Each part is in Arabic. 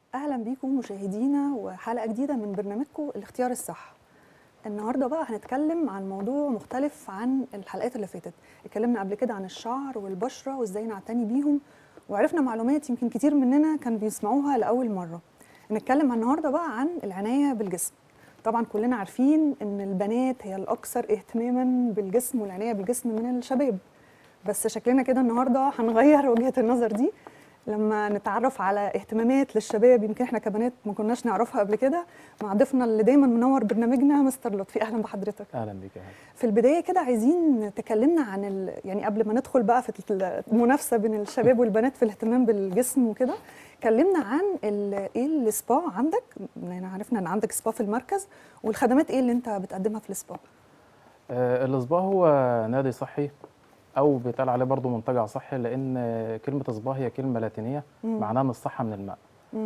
اهلا بيكم مشاهدينا وحلقه جديده من برنامجكم الاختيار الصح. النهارده بقى هنتكلم عن موضوع مختلف عن الحلقات اللي فاتت. اتكلمنا قبل كده عن الشعر والبشره وازاي نعتني بيهم، وعرفنا معلومات يمكن كتير مننا كان بيسمعوها لاول مره. نتكلم النهارده بقى عن العنايه بالجسم. طبعا كلنا عارفين ان البنات هي الاكثر اهتماما بالجسم والعنايه بالجسم من الشباب، بس شكلنا كده النهارده هنغير وجهه النظر دي لما نتعرف على اهتمامات للشباب يمكن احنا كبنات ما كناش نعرفها قبل كده مع ضيفنا اللي دايما منور برنامجنا مستر لطفي. اهلا بحضرتك. اهلا بيك يا هلا. في البدايه كده عايزين تكلمنا عن يعني قبل ما ندخل بقى في المنافسه بين الشباب والبنات في الاهتمام بالجسم وكده، كلمنا عن ايه السبا عندك. يعني عرفنا ان عندك سبا في المركز، والخدمات ايه اللي انت بتقدمها في السبا؟ السبا هو نادي صحي او بيتقال عليه برضو منتجع صحي، لان كلمه سبا هي كلمه لاتينيه معناها ان الصحه من الماء.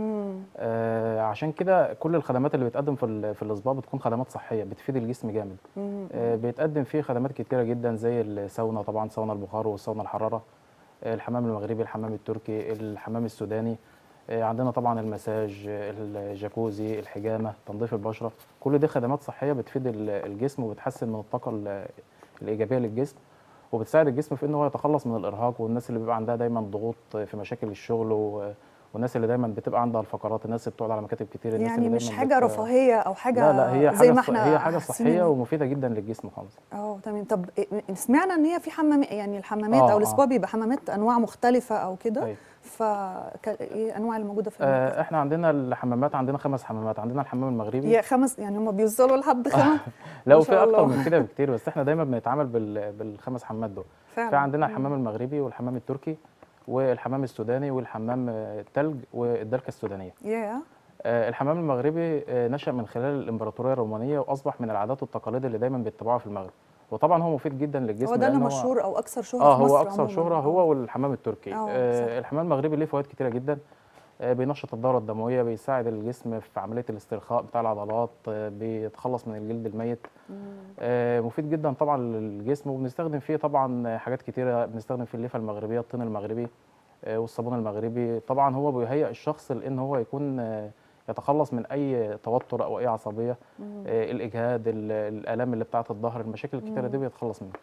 عشان كده كل الخدمات اللي بتقدم في السبا بتكون خدمات صحيه بتفيد الجسم جامد. بيتقدم فيه خدمات كتيره جدا زي الساونا، طبعا ساونا البخار والساونا الحراره، الحمام المغربي، الحمام التركي، الحمام السوداني. عندنا طبعا المساج، الجاكوزي، الحجامه، تنظيف البشره. كل دي خدمات صحيه بتفيد الجسم وبتحسن من الطاقه الايجابيه للجسم، وبتساعد الجسم في ان هو يتخلص من الارهاق، والناس اللي بيبقى عندها دايما ضغوط في مشاكل الشغل والناس اللي دايما بتبقى عندها الفقرات، الناس اللي بتقعد على مكاتب كتير، الناس يعني اللي مش دايما حاجه رفاهيه او لا حاجه هي زي حاجه ما احنا هي حاجه حاسين صحيه ومفيده جدا للجسم خالص. تمام. طب سمعنا ان هي في يعني الحمامات او اه السبا بيبقى حمامات انواع مختلفه او كده، ايوه. ايه الانواع اللي موجوده في المركز؟ احنا عندنا الحمامات، عندنا 5 حمامات. عندنا الحمام المغربي. يا خمس؟ يعني هم بيوصلوا لحد خمس؟ لا، ما وفي شاء اكتر الله. من كده بكتير، بس احنا دايما بنتعامل بالخمس حمامات دول. في فعلا. عندنا الحمام المغربي والحمام التركي والحمام السوداني والحمام التلج والدلكه السودانيه. يا الحمام المغربي نشأ من خلال الامبراطوريه الرومانيه، واصبح من العادات والتقاليد اللي دايما بيتبعوها في المغرب. وطبعا هو مفيد جدا هو للجسم ده اللي لان هو مشهور او اكثر شهره في هو مصر اكثر عموما. شهره، هو والحمام التركي. صح. الحمام المغربي ليه فوائد كتيره جدا. بينشط الدورة الدموية، بيساعد الجسم في عملية الاسترخاء بتاع العضلات، بيتخلص من الجلد الميت. مفيد جدا طبعا للجسم، وبنستخدم فيه طبعا حاجات كتيرة. بنستخدم فيه الليفة المغربية، الطين المغربي، والصابون المغربي. طبعا هو بيهيئ الشخص لأن هو يكون يتخلص من أي توتر أو أي عصبية، الإجهاد، الآلام اللي بتاعة الظهر، المشاكل الكتيرة دي بيتخلص منها.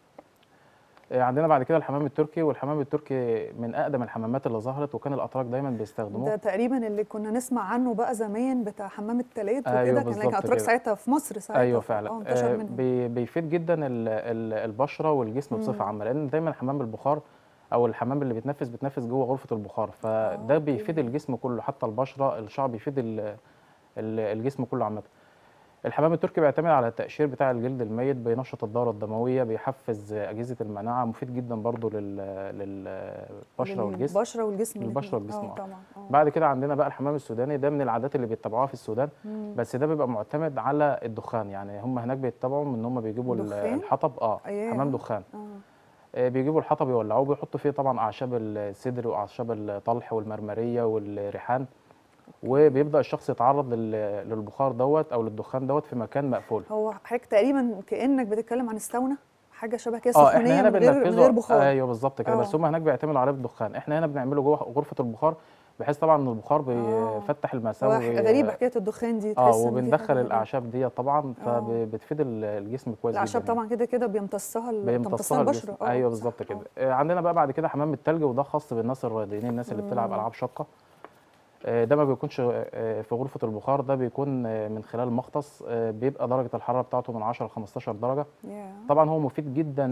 عندنا بعد كده الحمام التركي، والحمام التركي من اقدم الحمامات اللي ظهرت، وكان الاتراك دايما بيستخدموه. ده تقريبا اللي كنا نسمع عنه بقى زمان بتاع حمام التلات ايوه وكده، كان لكن بالظبط اتراك كده. ساعتها في مصر ايوه ساعتها فعلا. انتشر منهم. بيفيد جدا البشره والجسم بصفه عامه، لان دايما حمام البخار او الحمام اللي بيتنفس جوه غرفه البخار، فده بيفيد الجسم كله، حتى البشره، الشعر، بيفيد الجسم كله عامه. الحمام التركي بيعتمد على التقشير بتاع الجلد الميت، بينشط الدورة الدموية، بيحفز أجهزة المناعة، مفيد جدا برضو للبشرة والجسم. للبشره والجسم للبشرة الاثنين. والجسم طبعا. بعد كده عندنا بقى الحمام السوداني، ده من العادات اللي بيتبعوها في السودان. بس ده بيبقى معتمد على الدخان، يعني هم هناك بيتبعوا ان هم بيجيبوا دخان؟ الحطب. حمام دخان. بيجيبوا الحطب يولعوه، بيحطوا فيه طبعا أعشاب السدر وأعشاب الطلح والمرمرية والريحان، وبيبدا الشخص يتعرض للبخار دوت او للدخان دوت في مكان مقفول. هو حضرتك تقريبا كانك بتتكلم عن الساونا، حاجه شبه كده، احنا سخونيه هنا من غير بننفذه. بخار. ايوه بالظبط كده. بس هم هناك بيعتمدوا عليه بالدخان، احنا هنا بنعمله جوه غرفه البخار، بحيث طبعا ان البخار بيفتح هو المسام غريبه حكايه الدخان دي، تحس ان في حاجه وبندخل غريبه. الاعشاب دي طبعا، فبتفيد الجسم كويس جدا الاعشاب يعني. طبعا كده كده بيمتصها بيمتصها الجسم. البشره. ايوه صح. بالظبط كده. عندنا بقى بعد كده حمام التلج، وده خاص بالناس الرياضيين، الناس اللي بتلعب العاب شاقه. ده ما بيكونش في غرفة البخار، ده بيكون من خلال مغطس، بيبقى درجة الحرارة بتاعته من 10 ل 15 درجة. طبعا هو مفيد جدا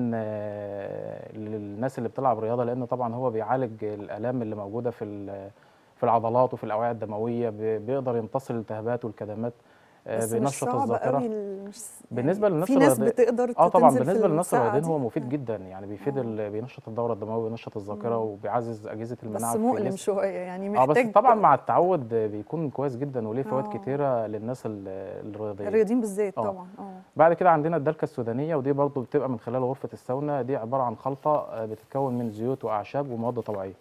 للناس اللي بتلعب رياضة، لأن طبعا هو بيعالج الآلام اللي موجودة في العضلات وفي الأوعية الدموية، بيقدر يمتص الالتهابات والكدمات، بس مش بينشط صعب الذاكرة. قوي بالنسبة يعني للناس في ناس الرياضية، بتقدر طبعا تنزل في بالنسبة للناس الساعه الرياضيين دي. هو مفيد جدا، يعني بينشط الدورة الدموية، بينشط الذاكرة، وبيعزز أجهزة بس المناعة في مؤلم الجسم. شويه يعني، بس محتاج. طبعا مع التعود بيكون كويس جدا، وليه فوائد كتيره للناس الرياضيين. الرياضيين بالذات طبعا. بعد كده عندنا الدلكه السودانيه، ودي برضو بتبقى من خلال غرفه الساونا. دي عباره عن خلطه بتتكون من زيوت واعشاب ومواد طبيعيه.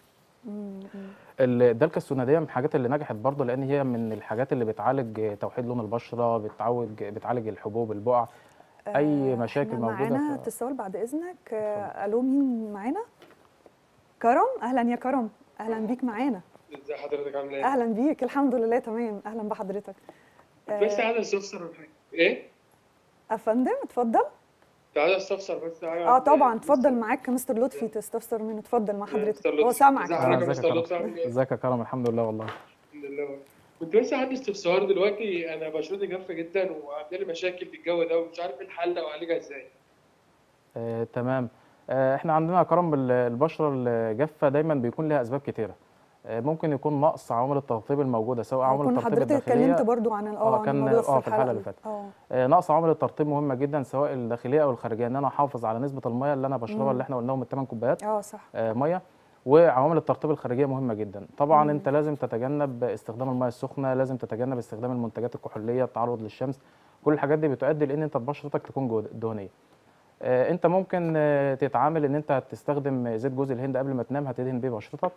الدلكه السودانيه من الحاجات اللي نجحت برضو، لان هي من الحاجات اللي بتعالج توحيد لون البشره، بتعالج الحبوب، البقع، اي مشاكل احنا موجوده. معانا اتصال بعد اذنك. الو، مين معانا؟ كرم. اهلا يا كرم، اهلا بيك معانا. ازي حضرتك عامله ايه؟ اهلا بيك، الحمد لله تمام. اهلا بحضرتك. بس آه، عايز استفسر من حاجه. ايه؟ افندم اتفضل. كنت عايز استفسر بس حاجه اه عن طبعا اتفضل، مستر. معاك مستر لطفي تستفسر منه، اتفضل مع حضرتك، مستر هو لطفي، سامعك ازي اهلا، حضرتك اه. يا ازيك يا مستر كرم؟ لطفي عامل ايه؟ ازيك يا كرم؟ الحمد لله والله. الحمد لله. كنت بس عندي استفسار دلوقتي، انا بشرتي جافه جدا وعندي لي مشاكل في الجو ده ومش عارف ايه الحل او اعالجها ازاي. تمام. احنا عندنا يا كرم البشره الجافه دايما بيكون لها اسباب كتيره. ممكن يكون نقص عوامل الترطيب الموجوده، سواء اه عوامل كنا الترطيب حضرتك اتكلمت الداخليه. برضو عن عن كان الموضوع ده في في الحلقه الحلقه اللي اللي فاتت. اه. نقص عوامل الترطيب مهمه جدا، سواء الداخليه او الخارجيه، ان انا احافظ على نسبه الميه اللي انا بشربها، اللي امم احنا قلناهم الثمان كوبايات اه صح. ميه. وعوامل الترطيب الخارجيه مهمه جدا. طبعا امم انت لازم تتجنب استخدام الميه السخنه، لازم تتجنب استخدام المنتجات الكحوليه، التعرض للشمس. كل الحاجات دي بتؤدي لان انت بشرتك تكون دهنيه. انت ممكن تتعامل ان انت هتستخدم زيت جوز الهند قبل ما تنام، هتدهن بيه بشرتك.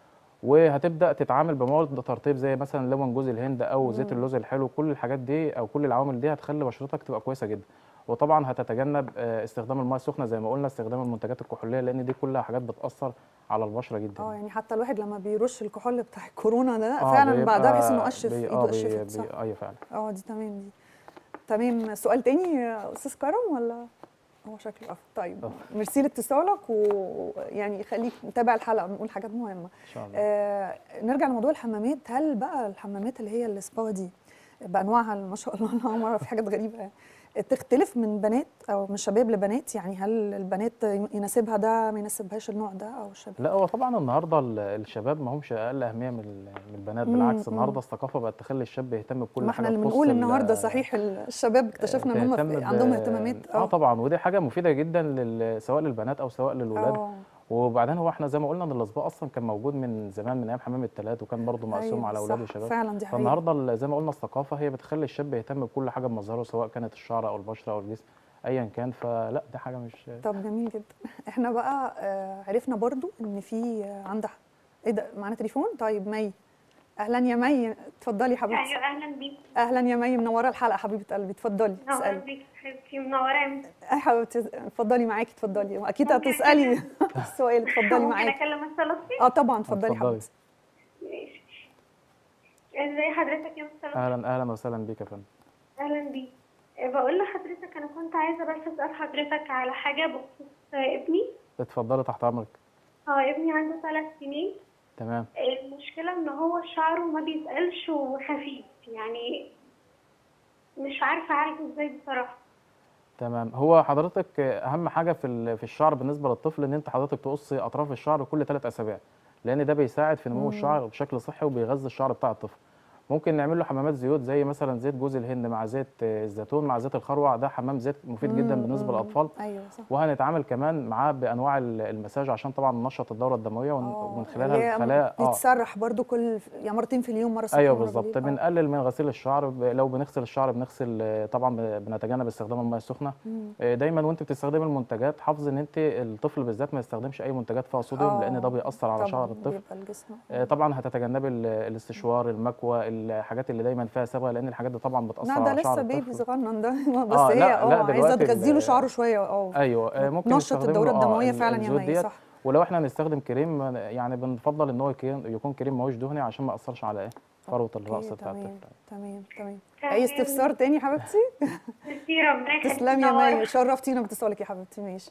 وهتبدا تتعامل بمواد ترطيب زي مثلا ليمون جوز الهند او زيت امم اللوز الحلو. كل الحاجات دي او كل العوامل دي هتخلي بشرتك تبقى كويسه جدا. وطبعا هتتجنب استخدام الماء السخنه زي ما قلنا، استخدام المنتجات الكحوليه، لان دي كلها حاجات بتاثر على البشره جدا اه يعني. يعني حتى الواحد لما بيرش الكحول بتاع الكورونا ده اه فعلا بعدها بيحس انه بيبقى قشف ايده، قشفت صح. ايوه فعلا. اه دي تمام دي. تمام، سؤال تاني يا استاذ كرم ولا هو شكله قفل؟ طيب اه ميرسي لاتصالك، ويعني خليك متابع الحلقه، بنقول حاجات مهمه. ان شاء الله. نرجع لموضوع الحمامات. هل بقى الحمامات اللي هي السبا دي بانواعها اللي ما شاء الله انا أول مره في حاجات غريبه يعني تختلف من بنات او من شباب لبنات؟ يعني هل البنات يناسبها ده ما يناسبهاش النوع ده او الشباب؟ لا، هو طبعا النهارده الشباب ما همش اقل اهميه من من البنات. بالعكس، امم النهارده الثقافه بقت تخلي الشاب يهتم بكل ما حاجه احنا اللي تخص بنقول النهارده صحيح الشباب اكتشفنا ان هم تهتم عندهم اهتمامات طبعا، ودي حاجه مفيده جدا سواء للبنات او سواء للولاد. اه وبعدين هو احنا زي ما قلنا ان الاصباء اصلا كان موجود من زمان، من ايام حمام التلات، وكان برضه مقسوم ايوه على اولاد صح وشباب. فعلا دي حقيقه. فالنهارده زي ما قلنا الثقافه هي بتخلي الشاب يهتم بكل حاجه بمظهره، سواء كانت الشعر او البشره او الجسم ايا كان. فلا، دي حاجه مش. طب جميل جدا. احنا بقى عرفنا برضو ان في عندها ايه ده، معانا تليفون؟ طيب مي، اهلا يا مي، اتفضلي يا حبيبتي. ايوه اهلا بيك. اهلا يا مي، منوره الحلقه حبيبه قلبي، اتفضلي منوره اسالي. بيك حبيبتي، منوره انت. اي حبيبتي اتفضلي، معاكي اتفضلي، اكيد ممكن هتسالي اكلم السؤال، اتفضلي ممكن معاكي. اكلم مستر لطفي؟ اه طبعا اتفضلي يا اتفضلي. حبيبتي. ماشي. ازي حضرتك يا مستر لطفي؟ اهلا اهلا وسهلا بيك يا فندم. اهلا بيك. بقول لحضرتك انا كنت عايزه بس اسال حضرتك على حاجه بخصوص ابني. اتفضلي تحت امرك. ابني عنده 3 سنين. تمام. المشكله ان هو شعره ما بيتقلش وخفيف يعني، مش عارفه اعالجه ازاي بصراحه. تمام. هو حضرتك اهم حاجه في الشعر بالنسبه للطفل ان انت حضرتك تقصي اطراف الشعر كل 3 اسابيع، لان ده بيساعد في نمو امم الشعر بشكل صحي وبيغذي الشعر بتاع الطفل. ممكن نعمل له حمامات زيوت زي مثلا زيت جوز الهند مع زيت الزيتون مع زيت الخروع، ده حمام زيت مفيد جدا بالنسبه للاطفال. ايوه صح. وهنتعامل كمان معاه بانواع المساج عشان طبعا ننشط الدوره الدمويه ومن اللي خلالها هي الخلايا بتتسرح برضو كل يعني مرتين في اليوم، مره الصبح ايوه ومره بالظبط. بالليل. بنقلل من غسيل الشعر، لو بنغسل الشعر بنغسل طبعا بنتجنب استخدام الميه السخنه. مم. دايما وانت بتستخدم المنتجات حافظ ان انت الطفل بالذات ما يستخدمش اي منتجات فيها صوديوم، لان ده بيأثر على شعر طبعا الطفل. بيبقى الجسم طبعا هتتجنبي الاستشوار، المكوى، الحاجات اللي دايما فيها صبغه، لان الحاجات دي طبعا لا بتأثر ده على شعر لسه بيبي الطفل. صغنن ده بس هي لا لا، عايزه دلوقتي تغذي له شعره شويه ايوه ممكن بتنشط نستخدم له الدوره الدمويه فعلا يا الزيوت مي ديت. صح. ولو احنا هنستخدم كريم يعني بنفضل ان هو يكون كريم ماهوش دهني عشان ما ياثرش على فروه الراس اوكي بتاع تمام الطفل. تمام. اي تمام. استفسار تاني حبيبتي؟ ميرسي، ربنا يخليك. تسلمي يا منورة. مي، شرفتينا باتصالك يا حبيبتي. ماشي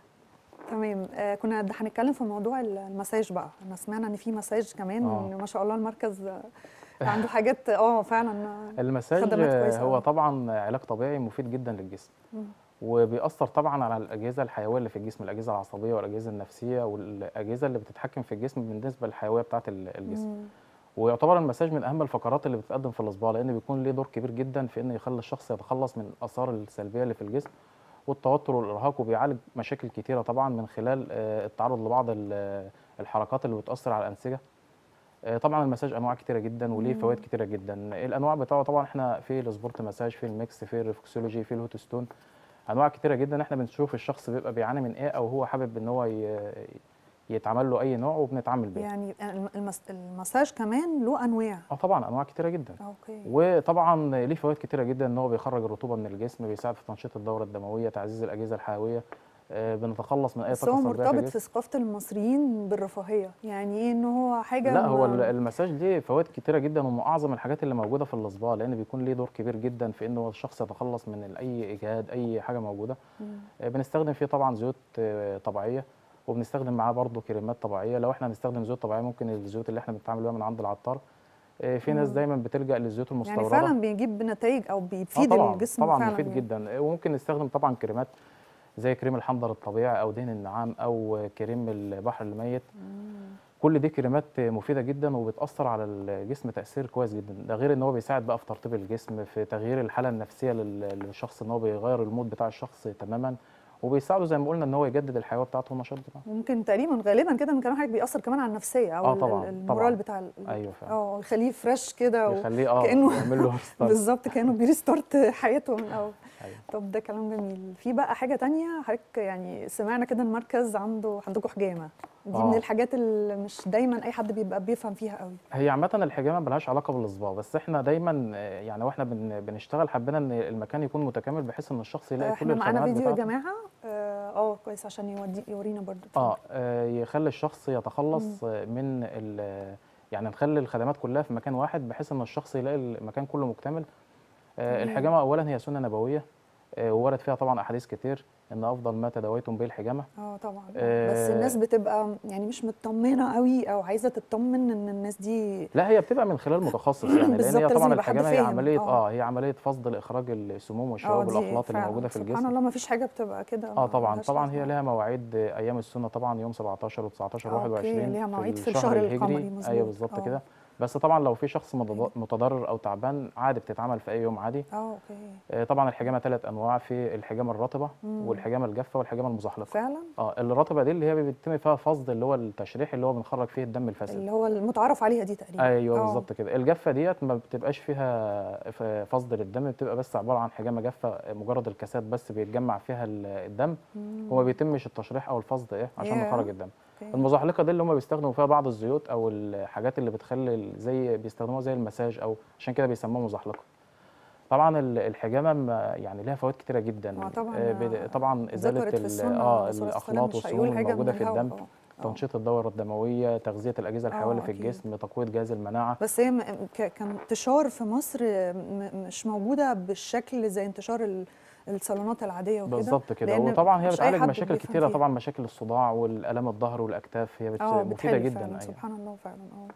تمام. كنا هنتكلم في موضوع المساج بقى. انا سمعنا ان في مساج كمان ما شاء الله المركز عنده حاجات فعلا المساج خدمات كويسه هو طبعا علاج طبيعي مفيد جدا للجسم. وبيأثر طبعا على الأجهزة الحيوية اللي في الجسم، الأجهزة العصبية والأجهزة النفسية والأجهزة اللي بتتحكم في الجسم بالنسبة للحيوية بتاعة الجسم. ويعتبر المساج من أهم الفقرات اللي بتتقدم في الإصبع، لأن بيكون ليه دور كبير جدا في إنه يخلي الشخص يتخلص من الآثار السلبية اللي في الجسم والتوتر والإرهاق، وبيعالج مشاكل كتيرة طبعا من خلال التعرض لبعض الحركات اللي بتأثر على الأنسجة. طبعا المساج انواع كتيره جدا وليه فوائد كتيره جدا. الانواع بتاعه طبعا احنا في السبورت مساج، في الميكس، في الريفلكسولوجي، في الهوت ستون، انواع كتيره جدا. احنا بنشوف الشخص بيبقى بيعاني من ايه او هو حابب ان هو يتعمل له اي نوع وبنتعامل بيه. يعني المساج كمان له انواع؟ طبعا انواع كتيره جدا. اوكي. وطبعا ليه فوائد كتيره جدا، ان هو بيخرج الرطوبه من الجسم، بيساعد في تنشيط الدوره الدمويه، تعزيز الاجهزه الحيويه، بنتخلص من اي بس طاقه هو سلبيه في مرتبط الجسم. في ثقافة المصريين بالرفاهية، يعني ايه ان هو حاجة لا، هو المساج ليه فوائد كتيره جدا، ومن اعظم الحاجات اللي موجوده في الصباع، لان بيكون ليه دور كبير جدا في انه الشخص يتخلص من اي اجهاد، اي حاجه موجوده. بنستخدم فيه طبعا زيوت طبيعيه، وبنستخدم معاه برضه كريمات طبيعيه. لو احنا هنستخدم زيوت طبيعيه ممكن الزيوت اللي احنا بنتعامل بيها من عند العطار. في ناس دايما بتلجأ للزيوت يعني المستورده. فعلا بيجيب نتائج او اه بيفيد طبعا الجسم طبعا فعلا مفيد يعني. جدا. وممكن نستخدم طبعا كريمات زي كريم الحنظل الطبيعي او دهن النعام او كريم البحر الميت. كل دي كريمات مفيده جدا وبتاثر على الجسم تاثير كويس جدا. ده غير ان هو بيساعد بقى في ترطيب الجسم، في تغيير الحاله النفسيه للشخص، ان هو بيغير المود بتاع الشخص تماما، وبيساعده زي ما قلنا ان هو يجدد الحيويه بتاعته والنشاط بتاعه. ممكن تقريبا غالبا كده من كلام حضرتك بيأثر كمان على النفسية او طبعا المورال طبعا. بتاع ايوه فعلا. يخليه فريش كده يخليه وكأنه يعمل له ريستارت. بالظبط كأنه بيريستارت حياته من الاول. أيوة. طب ده كلام جميل. في بقى حاجة تانية حضرتك يعني سمعنا كده المركز عندكم حجامة، دي من الحاجات اللي مش دايما اي حد بيبقى بيفهم فيها قوي. هي عامة الحجامة ملهاش علاقة بالإصباغ، بس احنا دايما يعني واحنا بنشتغل حبينا ان المكان يكون متكامل بحيث ان الشخص يلاقي كل احنا معانا الخدمات فيديو يا بتاعته. جماعة كويس عشان يورينا برضو. اتفضل. يخلي الشخص يتخلص من يعني نخلي الخدمات كلها في مكان واحد بحيث ان الشخص يلاقي المكان كله مكتمل. الحجامة اولا هي سنة نبوية، وورد فيها طبعا احاديث كتير ان افضل ما تداويتم به الحجامه. طبعا. بس الناس بتبقى يعني مش مطمنه قوي او عايزه تطمن ان الناس دي. لا، هي بتبقى من خلال متخصص يعني، لان هي طبعا الحجامه هي عمليه هي عمليه فصد لاخراج السموم والشوائب والاخلاط اللي موجوده في الجسم. سبحان الله ما فيش حاجه بتبقى كده. طبعا هي لها مواعيد ايام السنه طبعا يوم 17 و19 و21 ليها مواعيد في الشهر القمري. ايوه بالظبط كده. بس طبعا لو في شخص متضرر او تعبان عادي بتتعمل في اي يوم عادي. اوكي. طبعا الحجامه 3 انواع، في الحجامه الرطبه والحجامه الجافه والحجامه المزحلقه. فعلا. الرطبه دي اللي هي بيتم فيها فصد، اللي هو التشريح اللي هو بنخرج فيه الدم الفاسد، اللي هو المتعارف عليها دي تقريبا. ايوه بالظبط كده. الجافه ديت ما بتبقاش فيها فصد للدم، بتبقى بس عباره عن حجامه جافه مجرد الكاسات بس بيتجمع فيها الدم وما بيتمش التشريح او الفصد عشان نخرج الدم. المزحلقه دي اللي هم بيستخدموا فيها بعض الزيوت او الحاجات اللي بتخلي بيستخدموها زي المساج، او عشان كده بيسموها مزحلقه. طبعا الحجامه يعني لها فوائد كتيره جدا. طبعا ازاله الاخلاط والسموم الموجوده في الدم، تنشيط الدوره الدمويه، تغذيه الاجهزه الحيويه اللي في الجسم، تقويه جهاز المناعه. بس هي كانتشار في مصر مش موجوده بالشكل زي انتشار الصالونات العاديه وكده. بالظبط كده. وطبعا هي بتعالج مشاكل كتيره طبعا، مشاكل الصداع والالام الظهر والاكتاف، هي مفيده جدا. فعلا. سبحان الله فعلا.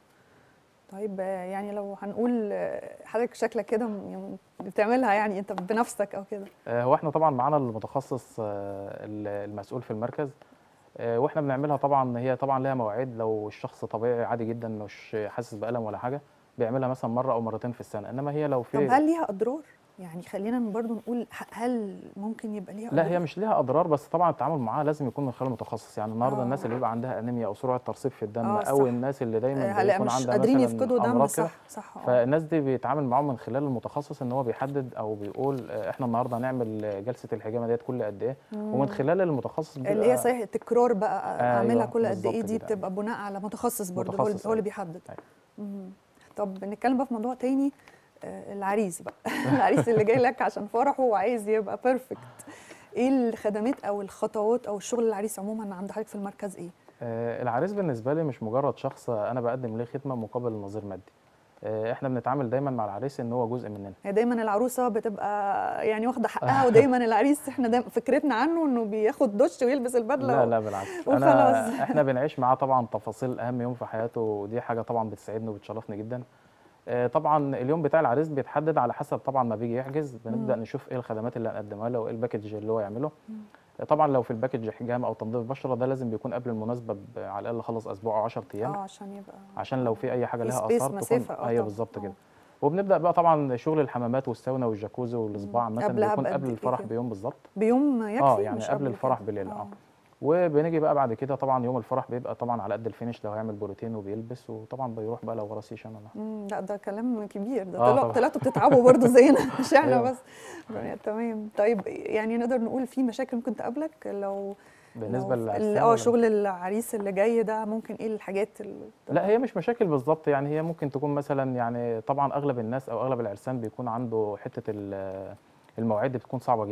طيب يعني لو هنقول حضرتك شكلك كده يعني بتعملها يعني انت بنفسك او كده؟ هو احنا طبعا معانا المتخصص المسؤول في المركز، واحنا بنعملها. طبعا هي طبعا لها مواعيد. لو الشخص طبيعي عادي جدا مش حاسس بالم ولا حاجه بيعملها مثلا مره او مرتين في السنه، انما هي لو في. طب هل ليها اضرار؟ يعني خلينا برضو نقول هل ممكن يبقى ليها أضرار؟ لا، هي مش ليها اضرار، بس طبعا التعامل معاها لازم يكون من خلال متخصص. يعني النهارده الناس اللي بيبقى عندها انيميا او سرعه ترسيب في الدم او الناس اللي دايما بيكون عندها قادرين يفقدوا دم، صح. فالناس دي بيتعامل معاهم من خلال المتخصص، ان هو بيحدد او بيقول احنا النهارده هنعمل جلسه الحجامه ديت كل قد ايه، ومن خلال المتخصص اللي هي صحيح التكرار بقى اعملها كل قد ايه، دي بتبقى بناء على متخصص برضه هو اللي بيحدد. طب نتكلم بقى في موضوع تاني، العريس بقى العريس اللي جاي لك عشان فرحه وعايز يبقى بيرفكت، ايه الخدمات او الخطوات او الشغل العريس عموما عند حضرتك في المركز ايه؟ العريس بالنسبه لي مش مجرد شخص انا بقدم له خدمه مقابل نظير مادي. احنا بنتعامل دايما مع العريس ان هو جزء مننا. دايما العروسه بتبقى يعني واخده حقها ودايما العريس احنا دايما فكرتنا عنه انه بياخد دش ويلبس البدله. لا بالعكس. احنا بنعيش معاه طبعا تفاصيل اهم يوم في حياته، ودي حاجه طبعا بتسعدني وبتشرفني جدا. طبعا اليوم بتاع العريس بيتحدد على حسب طبعا ما بيجي يحجز، بنبدا نشوف ايه الخدمات اللي هنقدمها له وايه الباكج اللي هو يعمله. طبعا لو في الباكج حجامه او تنظيف بشره ده لازم بيكون قبل المناسبه على الاقل خلص اسبوع او 10 ايام عشان لو في اي حاجه لها اثار تكون ايوه بالظبط كده. وبنبدا بقى طبعا شغل الحمامات والساونا والجاكوزي والصباع مثلا بيكون قبل الفرح بيوم بالظبط. بيوم يكفي يعني قبل الفرح بليل. وبنيجي بقى بعد كده طبعا يوم الفرح بيبقى طبعا على قد الفينش، لو هيعمل بروتين وبيلبس، وطبعا بيروح بقى لو وراه سيشن ولا لا ده كلام كبير ده. طلعتوا بتتعبوا برضه زينا مش احنا بس. تمام. طيب يعني نقدر نقول في مشاكل ممكن تقابلك لو بالنسبه للعرسان شغل العريس اللي جاي ده ممكن ايه الحاجات لا هي مش مشاكل بالظبط، يعني هي ممكن تكون مثلا يعني طبعا اغلب الناس او اغلب العرسان بيكون عنده حته المواعيد بتكون صعبه جدا.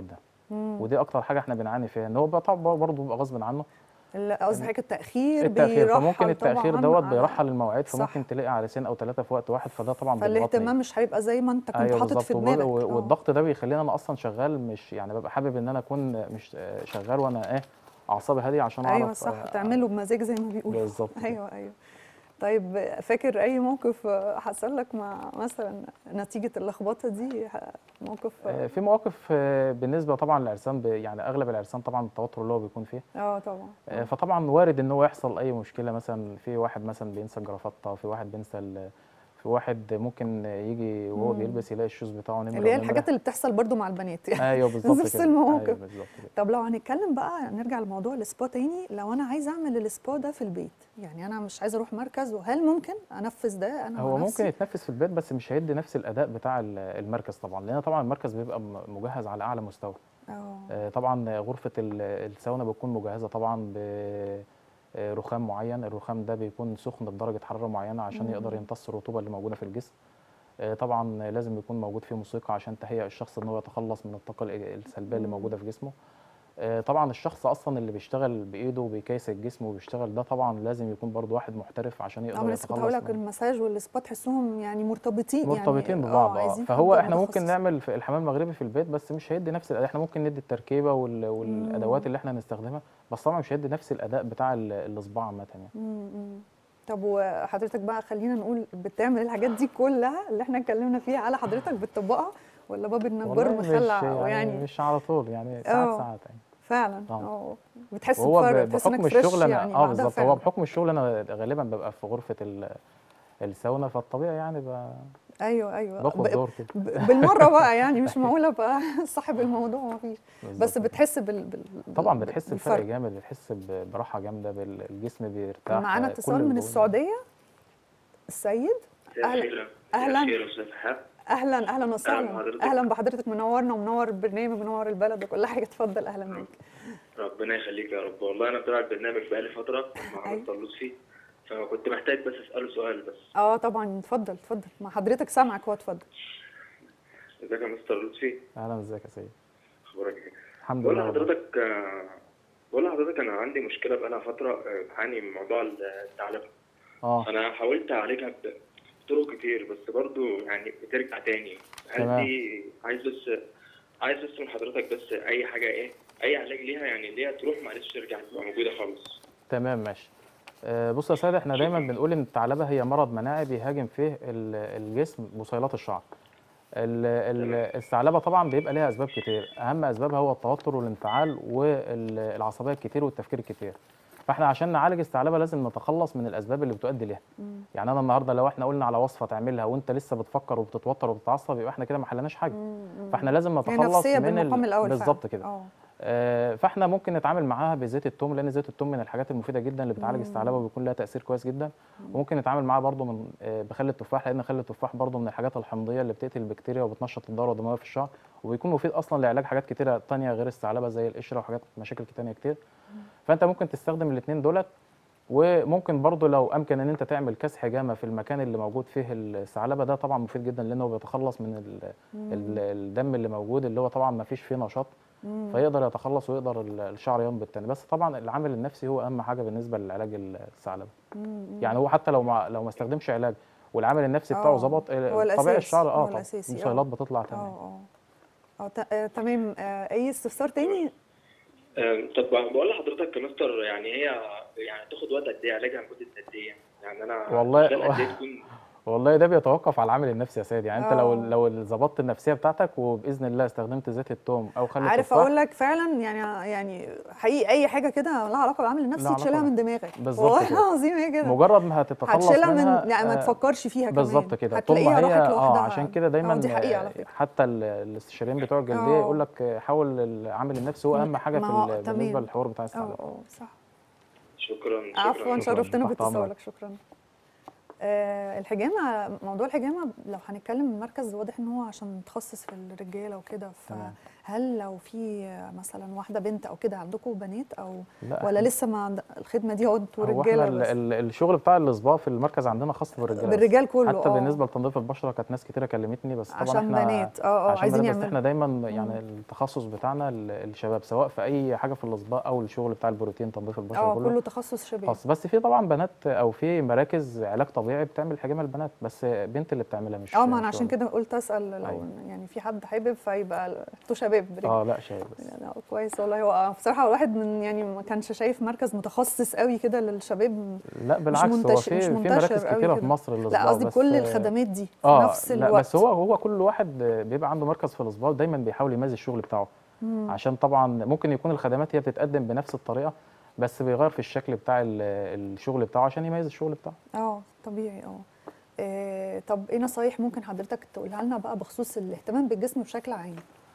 ودي اكتر حاجه احنا بنعاني فيها، ان هو طبعا برضه بيبقى غصب عنه. قصدي حضرتك التاخير فممكن بيرحل التاخير طبعا دوت بيرحل المواعيد، صح. فممكن تلاقي عريسين او 3 في وقت واحد، فده طبعا فالاهتمام مش هيبقى زي ما انت كنت ايوه حاطط في بالظبط. دماغك. والضغط ده بيخليني انا اصلا شغال، مش يعني ببقى حابب ان انا اكون مش شغال وانا اعصابي هاديه عشان اعرف. ايوه صح، تعمله بمزاج زي ما بيقولوا. بالظبط. ايوه ايوه. طيب فاكر اي موقف حصل لك مع مثلا نتيجه اللخبطه دي؟ موقف في مواقف بالنسبه طبعا للعرسان، يعني اغلب العرسان طبعا التوتر اللي هو بيكون فيه. طبعا. فطبعا وارد ان هو يحصل اي مشكله، مثلا في واحد مثلا بينسى الجرافطه، في واحد بينسى في واحد ممكن يجي وهو بيلبس يلاقي الشوز بتاعه نمره، اللي هي الحاجات اللي بتحصل برضو مع البنات يعني. ايوه بالظبط كده. نفس المواقف. أيوة بالظبط كده. طب لو هنتكلم بقى، نرجع لموضوع السبا تاني، لو انا عايزه اعمل السبا ده في البيت، يعني انا مش عايزه اروح مركز، وهل ممكن انفذ ده انا هو مع نفسي؟ ممكن يتنفذ في البيت، بس مش هيدي نفس الاداء بتاع المركز طبعا، لان طبعا المركز بيبقى مجهز على اعلى مستوى. طبعا غرفه الساونا بتكون مجهزه طبعا برخام معين، الرخام ده بيكون سخن بدرجه حراره معينه عشان يقدر يمتص الرطوبه اللي موجوده في الجسم. طبعا لازم يكون موجود فيه موسيقى عشان تهيئ الشخص ان هو يتخلص من الطاقه السلبيه اللي موجوده في جسمه. طبعا الشخص اصلا اللي بيشتغل بايده وبيكيس الجسم وبيشتغل ده طبعا لازم يكون برضو واحد محترف عشان يقدر يتخلص. كنت هقول لك المساج والسبا تحسهم يعني مرتبطين يعني ببعض. فهو احنا ممكن نعمل في الحمام المغربي في البيت، بس مش هيدي نفس الاداء. احنا ممكن ندي التركيبه والادوات اللي احنا هنستخدمها، بس طبعا مش هيدي نفس الاداء بتاع الصباع عامه يعني. طب وحضرتك بقى خلينا نقول بتعمل الحاجات دي كلها اللي احنا اتكلمنا فيها على حضرتك بتطبقها، ولا باب النجار مخلع يعني مش على طول، يعني ساعات يعني فعلا. بتحس بفرق، بتحس انك فريش يعني بالظبط. هو بحكم الشغل انا غالبا ببقى في غرفه الساونا، فالطبيعي يعني ايوه باخد دور كده بالمره بقى، يعني مش معقوله بقى صاحب الموضوع ما فيش، بس بتحس طبعا بتحس بفرق جامد، بتحس براحه جامده، الجسم بيرتاح. معانا اتصال من السعوديه. السيد، اهلا وسهلا. اهلا بحضرتك، منورنا ومنور البرنامج ومنور البلد وكل حاجه. اتفضل، اهلا بيك. ربنا يخليك يا رب. والله انا بتابع البرنامج بقالي فتره مع مستر لطفي، فكنت محتاج بس اساله سؤال بس. طبعا اتفضل مع حضرتك، سامعك. هو اتفضل. ازيك يا مستر لطفي؟ اهلا، ازيك يا سيد؟ اخبارك ايه؟ الحمد لله. بقول لحضرتك انا عندي مشكله بقالها فتره، بعاني من موضوع الثعلبه. انا حاولت اعالجها بطرق كتير، بس برضو يعني بترجع تاني. هل دي عايز بس من حضرتك بس اي حاجه، اي علاج ليها، يعني اللي هي تروح معلش ترجع تبقى موجوده خالص؟ تمام ماشي. بص يا سيد، احنا دايما بنقول ان الثعلبه هي مرض مناعي بيهاجم فيه الجسم بصيلات الشعر. الثعلبه طبعا بيبقى ليها اسباب كتير، اهم اسبابها هو التوتر والانفعال والعصبيه الكتير والتفكير الكتير. فاحنا عشان نعالج الثعلبه لازم نتخلص من الاسباب اللي بتؤدي ليها. يعني انا النهارده لو احنا قلنا على وصفه تعملها وانت لسه بتفكر وبتتوتر وبتتعصب، يبقى احنا كده ما حلناش حاجه. فاحنا لازم نتخلص من بالظبط كده. فاحنا ممكن نتعامل معاها بزيت الثوم، لان زيت الثوم من الحاجات المفيده جدا اللي بتعالج الثعلبه وبيكون لها تاثير كويس جدا. وممكن نتعامل معاها برضو من بخل التفاح، لان خل التفاح برضو من الحاجات الحمضيه اللي بتقتل البكتيريا وبتنشط الدوره الدمويه في الشعر، وبيكون مفيد اصلا لعلاج حاجات كتيره ثانيه غير الثعلبه زي القشره وحاجات مشاكل ثانيه كتير. فانت ممكن تستخدم الاثنين دولت. وممكن برضو لو امكن ان انت تعمل كسح حجامه في المكان اللي موجود فيه الثعلبه، ده طبعا مفيد جدا لانه بيتخلص من الدم اللي موجود، اللي هو طبعا ما فيش فيه نشاط، فيقدر يتخلص ويقدر الشعر ينبت تاني. بس طبعا العامل النفسي هو اهم حاجه بالنسبه لعلاج الثعلبه. يعني هو حتى لو ما استخدمش علاج والعامل النفسي بتاعه ظبط، طبيعي الشعر المصيلات بتطلع تمام. تمام. اي استفسار تاني؟ طب بقول لحضرتك يا مستر، يعني هي يعني تاخد وقت قد ايه علاجها؟ مده قد ايه؟ يعني انا والله ده بيتوقف على العامل النفسي يا سيدي. يعني انت لو ظبطت النفسيه بتاعتك وباذن الله استخدمت زيت الثوم او خل التفاح، عارف اقول لك فعلا يعني حقيقي اي حاجه كده لها علاقه بالعامل النفسي تشيلها من دماغك. بالظبط كده. العظيم هي كده، مجرد ما هتتخلص منها يعني ما تفكرش فيها كمان بالظبط كده، هتلاقيها راحت لوحدها. عشان كده دايما دي حقيقة على فكرة. حتى الاستشاريين بتوع الجلديه يقول لك حاول العامل النفسي هو اهم حاجه بالنسبه للحوار بتاع الثعلبه. صح. شكرا. عفوا، شرفتنا باتصالك. شكرا. الحجامه، موضوع الحجامه لو هنتكلم المركز واضح ان هو عشان متخصص في الرجاله وكده، هل لو في مثلا واحده بنت او كده عندكم بنات او لا ولا لسه ما الخدمه دي انتوا هو رجاله احنا بس؟ الشغل بتاع الاصباء في المركز عندنا خاص بالرجاله بس. بالرجال كله حتى بالنسبه لتنظيف البشره كانت ناس كتيره كلمتني، بس طبعا عشان احنا بنات عشان عايزين بنات بس يعملوا. احنا دايما يعني التخصص بتاعنا الشباب، سواء في اي حاجه في الاصباء او الشغل بتاع البروتين تنظيف البشره كله تخصص شباب خاص. بس في طبعا بنات او في مراكز علاج طبيعي بتعمل حجامه البنات، بس بنت اللي بتعملها مش ما انا عشان كده قلت اسال لو أيوة. يعني في حد حابب فيبقى انتوا شباب رجال. لا شباب بس. يعني كويس والله. هو بصراحه الواحد من يعني ما كانش شايف مركز متخصص قوي كده للشباب. لا بالعكس، هو في مراكز كتيره في مصر لا قصدي كل الخدمات دي في نفس الوقت. لا بس هو كل واحد بيبقى عنده مركز في الاصباء دايما بيحاول يميز الشغل بتاعه. عشان طبعا ممكن يكون الخدمات هي بتتقدم بنفس الطريقه، بس بيغير في الشكل بتاع الشغل بتاعه عشان يميز الشغل بتاعه. طبيعي. طب ايه نصايح ممكن حضرتك تقولها لنا بقى بخصوص الاهتمام بالجسم بشكل عام؟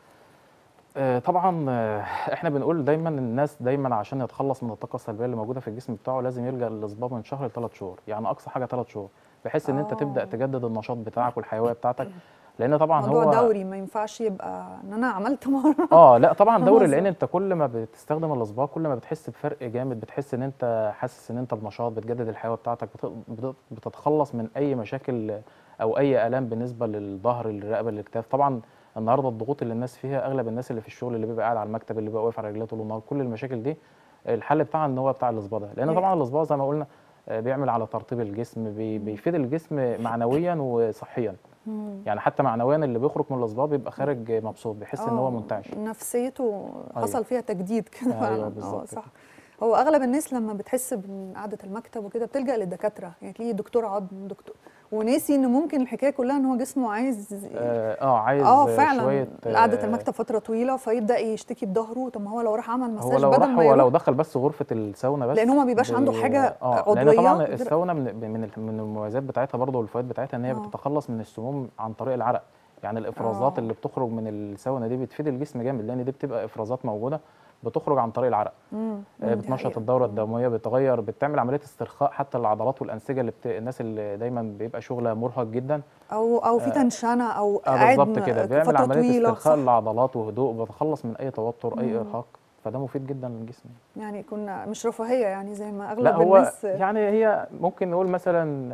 طبعا احنا بنقول دايما الناس دايما عشان يتخلص من الطاقه السلبيه اللي موجوده في الجسم بتاعه لازم يلجا للاصباء من شهر ل3 شهور، يعني اقصى حاجه 3 شهور، بحيث ان انت تبدا تجدد النشاط بتاعك والحيويه بتاعتك. لان طبعا موضوع دوري، ما ينفعش يبقى ان انا عملت مره لا طبعا دوري، لان انت كل ما بتستخدم الاصباء كل ما بتحس بفرق جامد، بتحس ان انت حاسس ان انت بنشاط، بتجدد الحيويه بتاعتك، بتتخلص من اي مشاكل او اي الام بالنسبه للظهر، للرقبه، للكتاف. طبعا النهارده الضغوط اللي الناس فيها، اغلب الناس اللي في الشغل اللي بيبقى قاعد على المكتب، اللي بيبقى واقف على رجليه طول النهار، كل المشاكل دي الحل بتاعها ان هو بتاع الاصباء ده. لان طبعا الاصباء زي ما قلنا بيعمل على ترطيب الجسم، بيفيد الجسم معنويا وصحيا. يعني حتى معنويا اللي بيخرج من الاصباء بيبقى خارج مبسوط، بيحس ان هو منتعش، نفسيته حصل فيها تجديد كده. ايوه بالظبط. صح. هو اغلب الناس لما بتحس بقعده المكتب وكده بتلجأ للدكاتره، يعني تلاقيه دكتور عظم، دكتور، وناسي ان ممكن الحكايه كلها ان هو جسمه عايز عايز فعلا شويه قعده المكتب فتره طويله فيبدا يشتكي بظهره. طب ما هو لو راح عمل مساج هو بدل ما يروح، لو دخل بس غرفه الساونا بس، لان هو ما بيبقاش عنده حاجه عضويه. لان طبعا الساونا من المميزات بتاعتها برضه والفوائد بتاعتها ان هي بتتخلص من السموم عن طريق العرق. يعني الافرازات اللي بتخرج من الساونا دي بتفيد الجسم جامد، لان دي بتبقى افرازات موجوده بتخرج عن طريق العرق. بتنشط الدوره الدمويه، بتعمل عمليه استرخاء حتى للعضلات والانسجه الناس اللي دايما بيبقى شغلها مرهق جدا او في تنشنه او قاعد بالظبط كده، بيعمل عمليه استرخاء للعضلات وهدوء، بتخلص من اي توتر اي ارهاق، فده مفيد جدا للجسم. يعني كنا مش رفاهيه يعني زي ما اغلب لا هو الناس، يعني هي ممكن نقول مثلا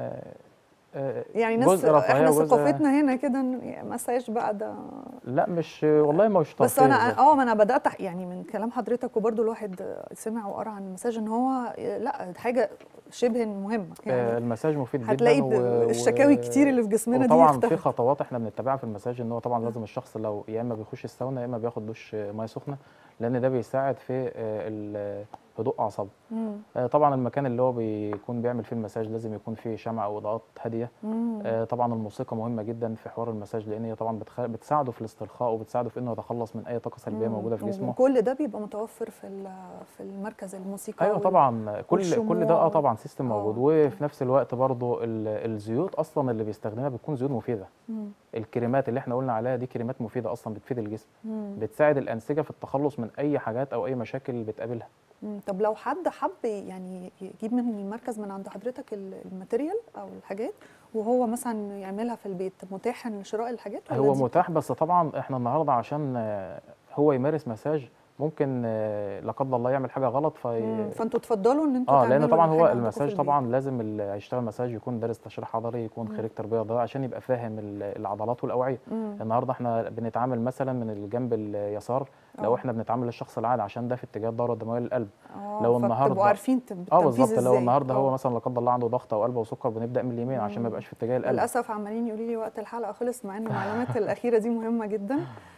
يعني ناس احنا ثقافتنا هنا كده مساج بقى ده. لا مش والله مش بس انا ما انا بدات يعني من كلام حضرتك، وبرده الواحد سمع وقرا عن المساج ان هو لا حاجه شبه مهمه يعني. المساج مفيد جدا، هتلاقي الشكاوي كتير اللي في جسمنا دي طبعا في خطوات احنا بنتبعها في المساج، ان هو طبعا لازم الشخص لو يا اما بيخش الساونا يا اما بياخد دش ميه سخنه، لان ده بيساعد في هدوء اعصابه. طبعا المكان اللي هو بيكون بيعمل فيه المساج لازم يكون فيه شمع او اضاءات هاديه. طبعا الموسيقى مهمه جدا في حوار المساج، لان هي طبعا بتساعده في الاسترخاء وبتساعده في انه يتخلص من اي طاقه سلبيه موجوده في جسمه. وكل ده بيبقى متوفر في المركز الموسيقى. ايوه طبعا كل ده طبعا سيستم موجود. وفي نفس الوقت برضو الزيوت اصلا اللي بيستخدمها بتكون زيوت مفيده. الكريمات اللي احنا قلنا عليها دي كريمات مفيده اصلا، بتفيد الجسم، بتساعد الانسجه في التخلص من اي حاجات او اي مشاكل بتقابلها. طب لو حد حب يعني يجيب من المركز من عند حضرتك الماتيريال او الحاجات وهو مثلا يعملها في البيت، متاح لشراء الحاجات ولا هو متاح، بس طبعا احنا النهارده عشان هو يمارس مساج ممكن لا قدر الله يعمل حاجه غلط فانتوا تفضلوا ان انتوا تعملوا لان طبعا هو المساج طبعا لازم اللي هيشتغل مساج يكون دارس تشريح حضري، يكون خريج تربيه رياضيه عشان يبقى فاهم العضلات والاوعيه. النهارده احنا بنتعامل مثلا من الجنب اليسار لو احنا بنتعامل للشخص العادي عشان ده في اتجاه الدوره الدمويه للقلب. لو النهارده بتبقوا عارفين بالظبط، لو النهارده هو مثلا لا قدر الله عنده ضغط او قلب وسكر بنبدا من اليمين عشان ما يبقاش في اتجاه القلب. للاسف عمالين يقولوا لي وقت الحلقه خلص، مع ان المعلومات الاخيره دي مهمه جدا،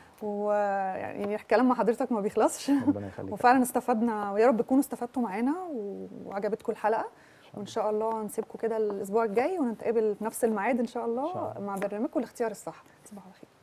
ويعني الكلام مع حضرتك ما بيخلصش. ربنا يخليك. وفعلا استفدنا، ويا رب تكونوا استفدتوا معانا وعجبتكم الحلقه، وان شاء الله نسيبكم كده الاسبوع الجاي ونتقابل في نفس الميعاد ان شاء الله مع برنامجكم الاختيار الصح. تصبحوا على خير.